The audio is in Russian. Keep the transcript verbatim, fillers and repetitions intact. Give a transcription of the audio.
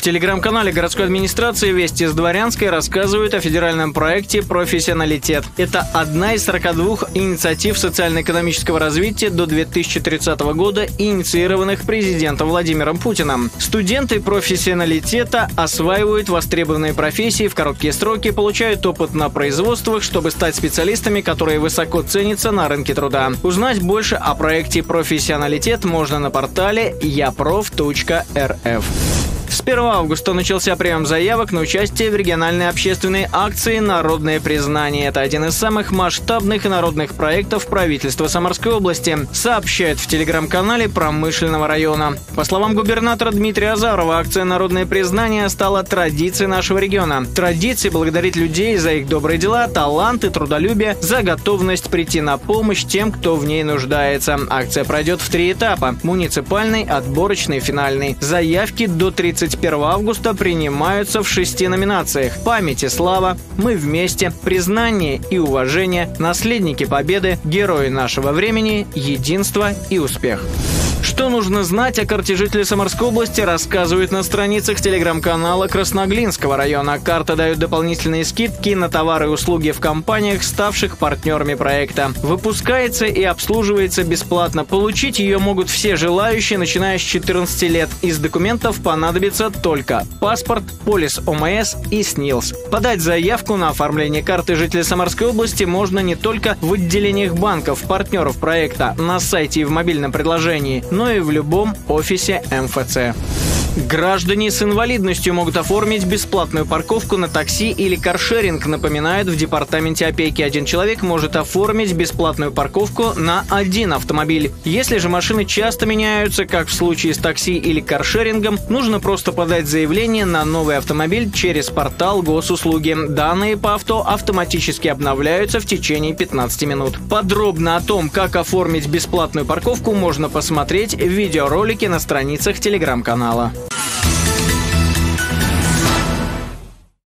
В телеграм-канале городской администрации «Вести с Дворянской» рассказывают о федеральном проекте «Профессионалитет». Это одна из сорока двух инициатив социально-экономического развития до две тысячи тридцатого года, инициированных президентом Владимиром Путиным. Студенты профессионалитета осваивают востребованные профессии в короткие сроки, получают опыт на производствах, чтобы стать специалистами, которые высоко ценятся на рынке труда. Узнать больше о проекте «Профессионалитет» можно на портале я проф точка эр эф. С первого августа начался прием заявок на участие в региональной общественной акции «Народное признание». Это один из самых масштабных и народных проектов правительства Самарской области, сообщает в телеграм-канале промышленного района. По словам губернатора Дмитрия Азарова, акция «Народное признание» стала традицией нашего региона. Традицией благодарить людей за их добрые дела, талант и трудолюбие, за готовность прийти на помощь тем, кто в ней нуждается. Акция пройдет в три этапа – муниципальный, отборочный, финальный. Заявки до тридцатого первого августа принимаются в шести номинациях: «Память и слава», «Мы вместе», «Признание и уважение», «Наследники победы», «Герои нашего времени», «Единство» и «Успех». Что нужно знать о карте жителей Самарской области, рассказывают на страницах телеграм-канала Красноглинского района. Карта дает дополнительные скидки на товары и услуги в компаниях, ставших партнерами проекта. Выпускается и обслуживается бесплатно. Получить ее могут все желающие, начиная с четырнадцати лет. Из документов понадобится только паспорт, полис о эм эс и СНИЛС. Подать заявку на оформление карты жителей Самарской области можно не только в отделениях банков, партнеров проекта, на сайте и в мобильном приложении, но и в любом офисе эм эф цэ. Граждане с инвалидностью могут оформить бесплатную парковку на такси или каршеринг, напоминают в департаменте опеки. Один человек может оформить бесплатную парковку на один автомобиль. Если же машины часто меняются, как в случае с такси или каршерингом, нужно просто подать заявление на новый автомобиль через портал госуслуги. Данные по авто автоматически обновляются в течение пятнадцати минут. Подробно о том, как оформить бесплатную парковку, можно посмотреть в видеоролике на страницах телеграм-канала.